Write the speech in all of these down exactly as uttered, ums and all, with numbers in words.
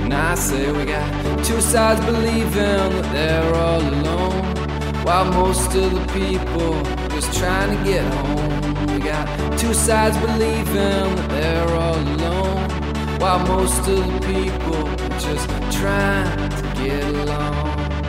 And I say we got two sides believing that they're all alone, while most of the people just trying to get home. We got two sides believing that they're all alone, while most of the people are just trying to get along.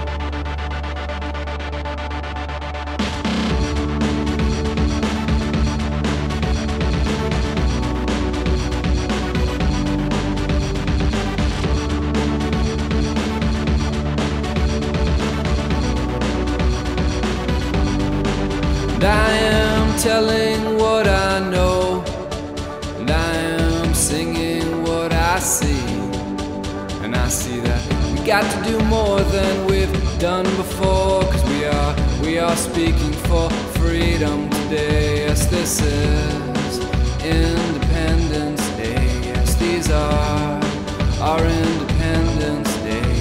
And I am telling what I know, and I am singing what I see. And I see that we got to do more than we've done before, 'cause we are, we are speaking for freedom today. Yes, this is Independence Day. Yes, these are our Independence Days.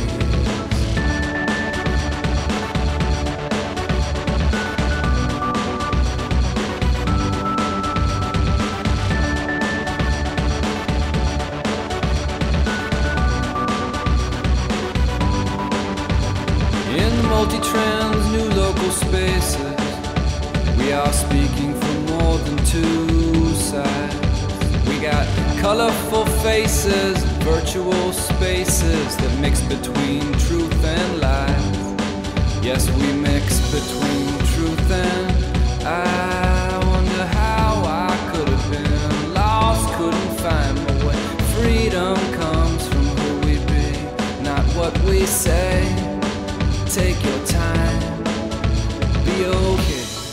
In the multi-trans new local spaces, we are speaking for more than two sides. We got colorful faces, virtual spaces that mix between truth and lies. Yes, we mix between truth and I wonder how I could have been lost, couldn't find my way. Freedom comes from who we be, not what we say. Take your time, be okay.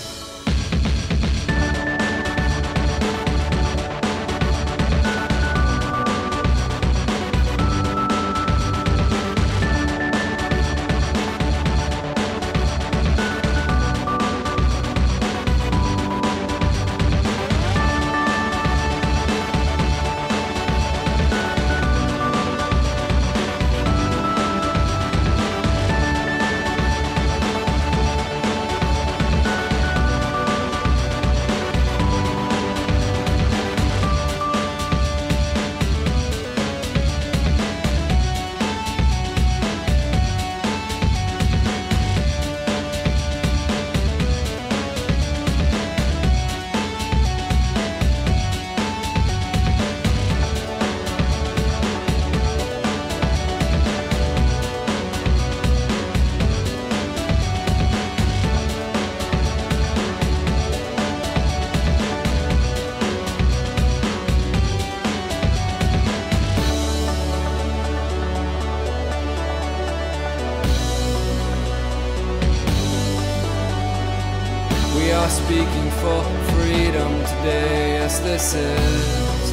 We are speaking for freedom today. Yes, this is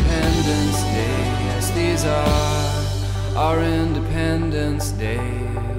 Independence Day. Yes, these are our Independence Days.